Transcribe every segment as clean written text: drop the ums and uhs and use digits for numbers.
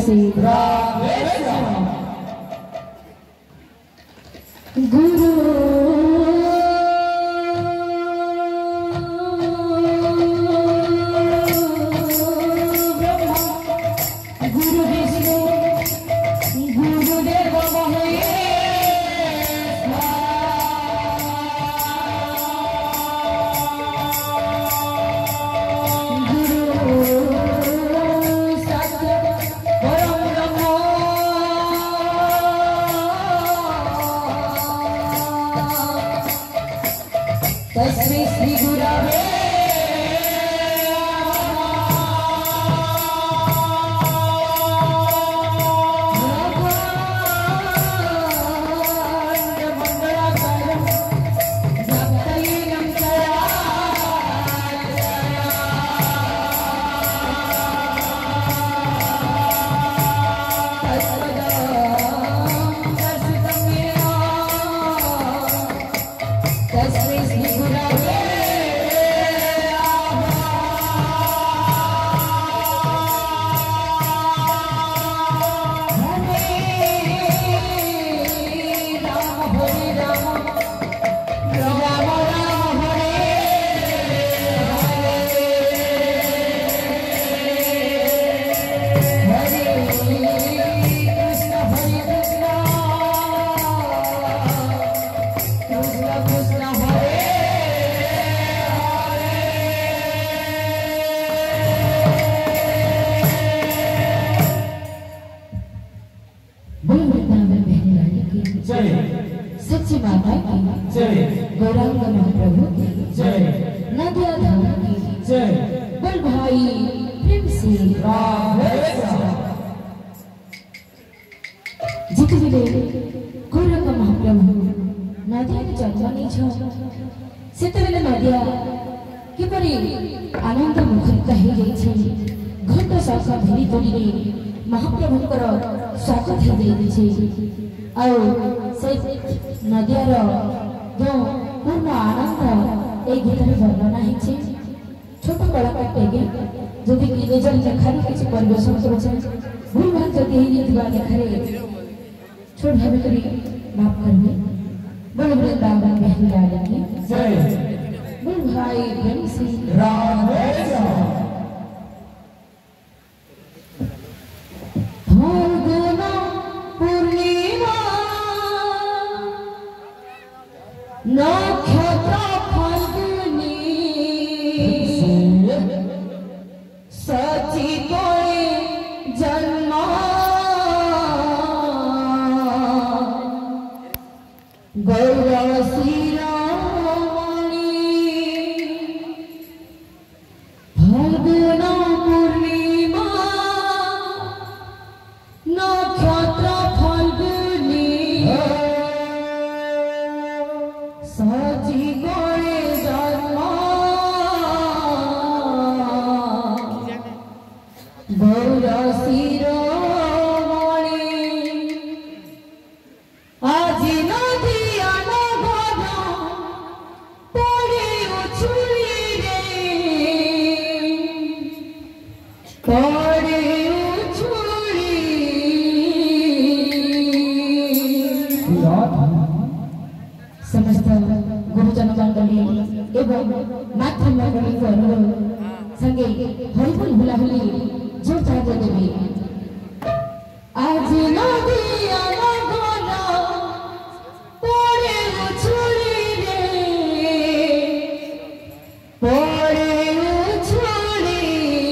गुरु तस्मै श्री गुरवे सच्ची माता की जय, गौरांग महाप्रभु की जय, नदिया धाम की जय, बल भाई प्रेम से जितने गौरांग महाप्रभु नदिया के जन्म नहीं सेतेबेले नदिया किपरि आनंद मुखरित हो जाइछे घंटा शाखा धरी तोली महाप्रभुकर स्वागत हो जाइछे और नदियार जो पूर्ण आनंद ए गीत में वर्णना है छोट कलाकार जदि निज लेखार किसी परिवेशन कर भूल भाग जदि लेखार छोट भाव माफ करेंगे बड़े बड़े दामन बहन की जय बोल भाई प्रेम से नक्षत्र फल्गुनी सची कोई जन्म गौरव शिरोमणि फल्गुन पूर्णिमा नक्षत्र फल्गुनी सची कोई जन्म गौरव शिरोमणि आज नदिया नगर पड़े उछुली रे पड़े उछुली समस्त गुरुजन मंडली एवं मातृ मंडली को अनुरोध संगे हरिफुल हुलाहुली जोर चाहते देवी आज नदिया नगर पड़े उछुली रे पड़े उछुली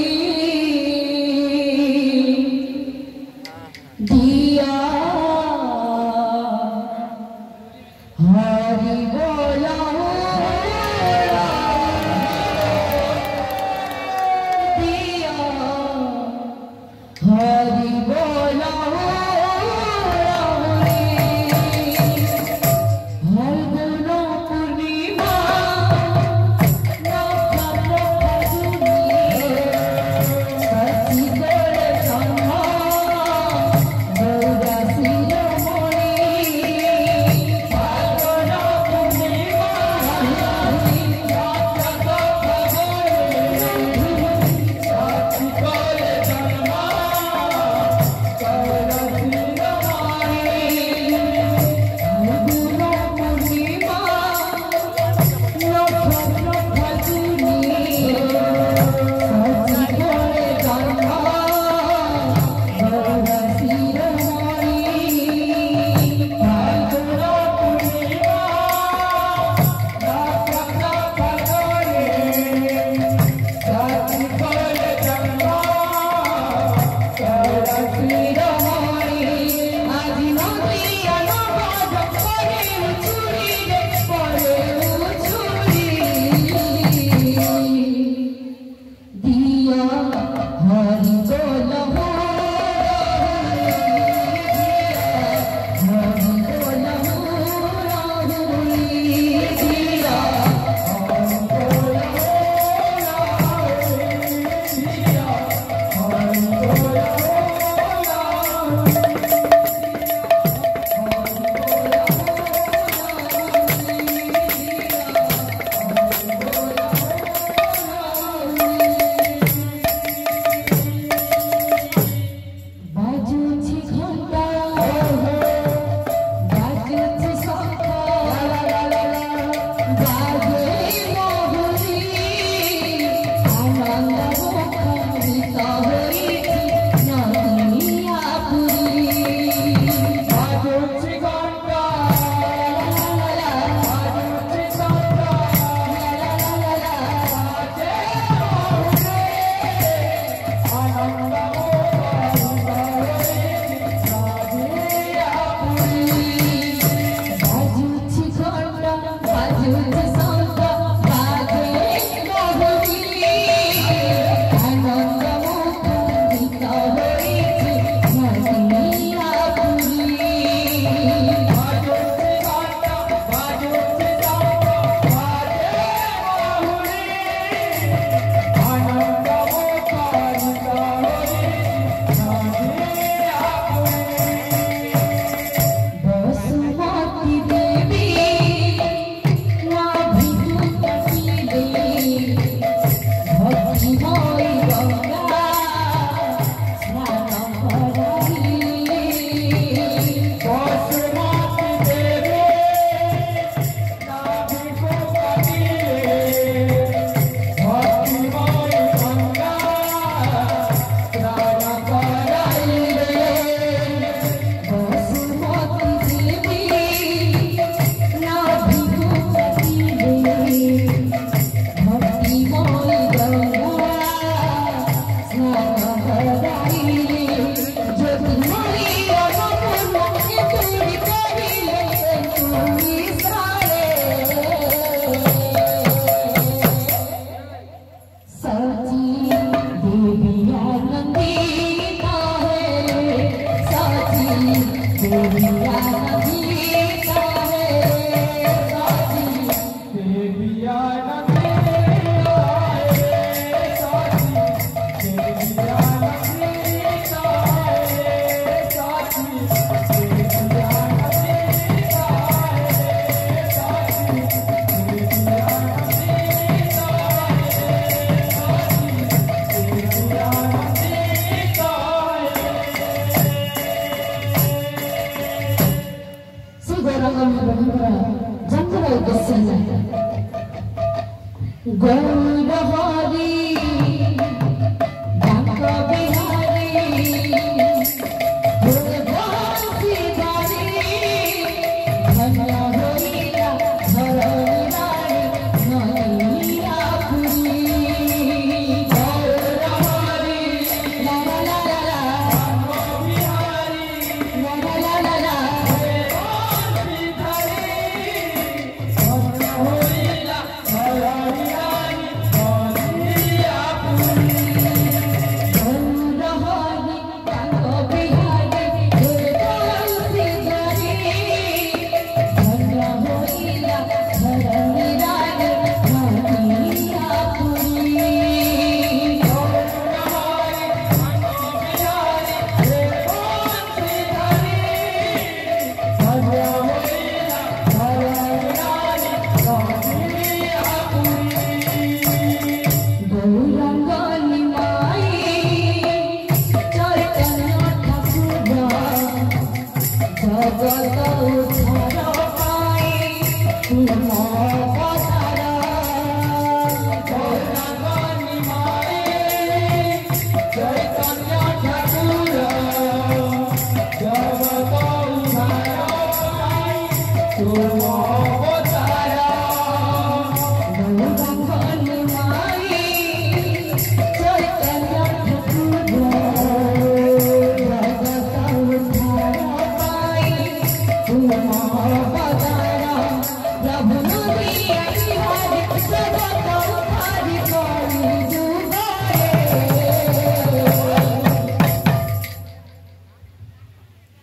दिया हरि बोला दिया हरि बोला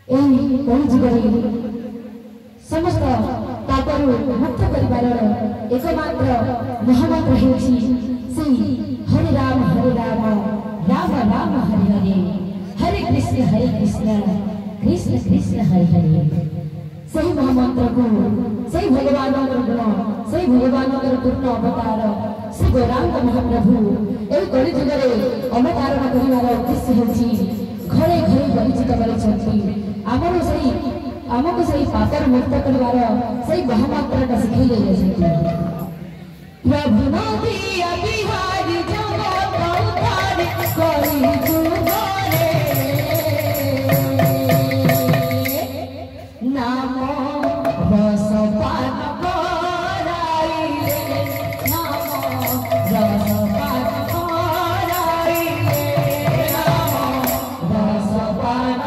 समस्त पापरू मुक्त कर एकमात्र महामंत्र हरे राम राम राम हरे हरे हरे कृष्ण कृष्ण कृष्ण हरे हरे सही महामंत्र को सही भगवान गुण सही भगवान पूर्ण अवतार श्री गौरांग महाप्रभु ए कलि जुगरे अवतारण कर उद्देश्य हो घरे घरे परिचित कर आमको सही पापर मुक्त करवार सही महामात्रा शिखई प्रभु नदिया बिहारी जगत उद्धार करी जुगरे नाम रस पान कराइले नाम रस पान कराइले नाम रस पान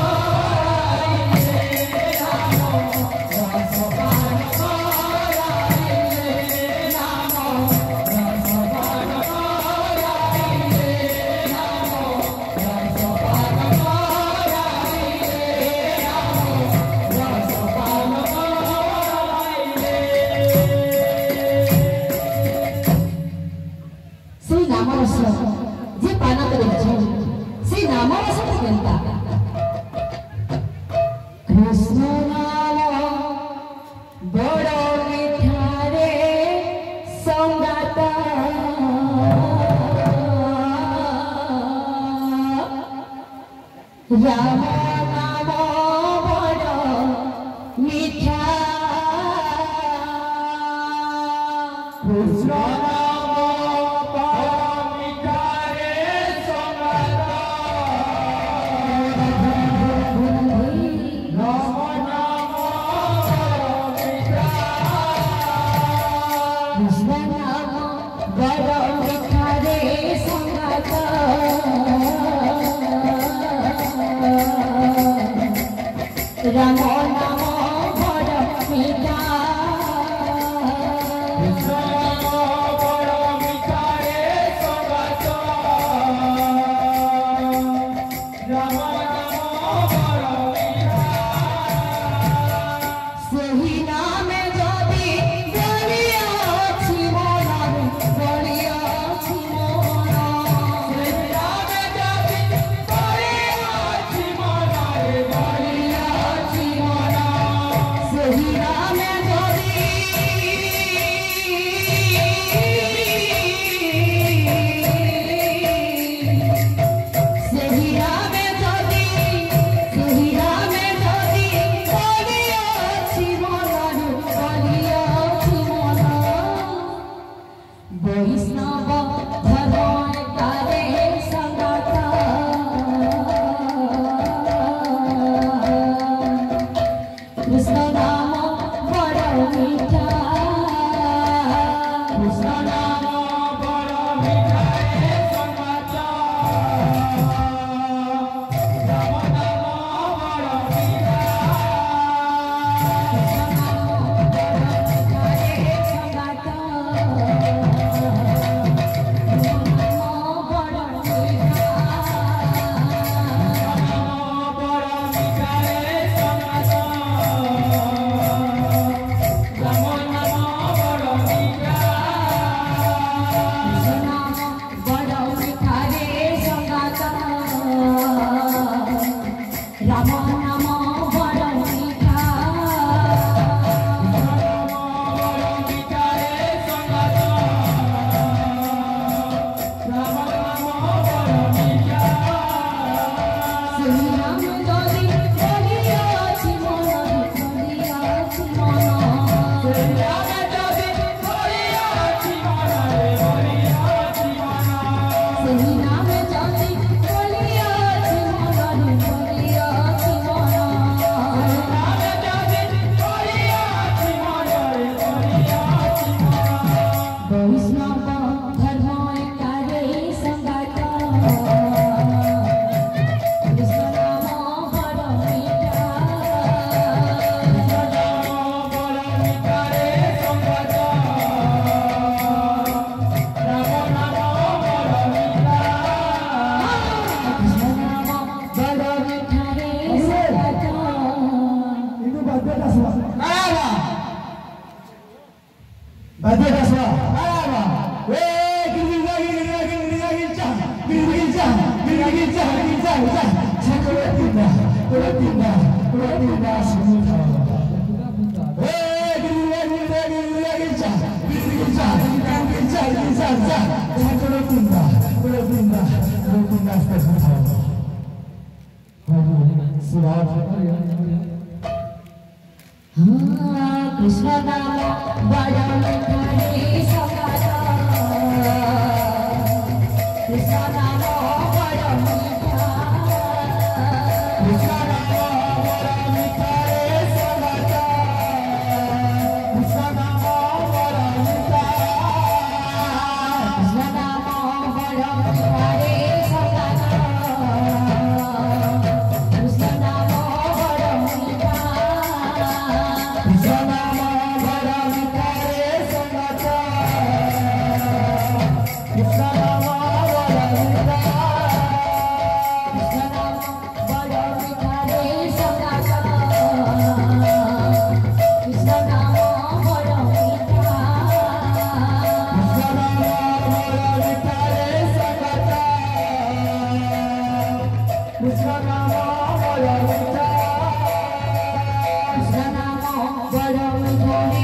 राम नाम बड़ मीठा कृष्ण नाम बड़ मीठा रे संगत राम नाम बड़ मीठा कृष्ण नाम बड़ मीठा रे संगत राम नाम बड़ मीठा बड़ मीठा रे संगत राम नाम बड़ मीठा सही नाम जदि बलियाछि मन बलियाछि मन सही नाम जदि बलियाछि मन रे बलियाछि मन सही नाम जदि सही नाम जदि सही नाम जदि बलियाछि मन बलियाछि मन वैष्णव धर्म तारे संगत कृष्ण नाम बड़ मीठा कृष्ण नाम बड़ मीठा रे संगत राम नाम बड़ मीठा कृष्ण नाम बड़ मीठा रे संगत राम नाम बड़ मीठा सही नाम जदि बलियाछि मन बलियाछि मन सही नाम जदि बलियाछि मन रे बलियाछि मन सही नाम जदि बलियाछि मन रे बलियाछि मन कृष्ण नाम बड़ा मीठा रे सगाता कृष्ण नाम बड़ा मीठा कृष्ण नाम बड़ा मीठा रे सगाता कृष्ण नाम बड़ा मीठा कृष्ण नाम बड़ा मीठा रे सगाता कृष्ण नाम बड़ा मीठा कृष्ण नाम बड़ा मीठा रे सगाता कृष्ण नाम बड़ा मीठा कृष्ण नाम बड़ा मीठा रे सगाता कृष्ण नाम बड़ा मीठा कृष्ण नाम बड़ा मीठा रे सगाता कृष्ण नाम बड़ा मीठा कृष्ण नाम बड़ा मीठा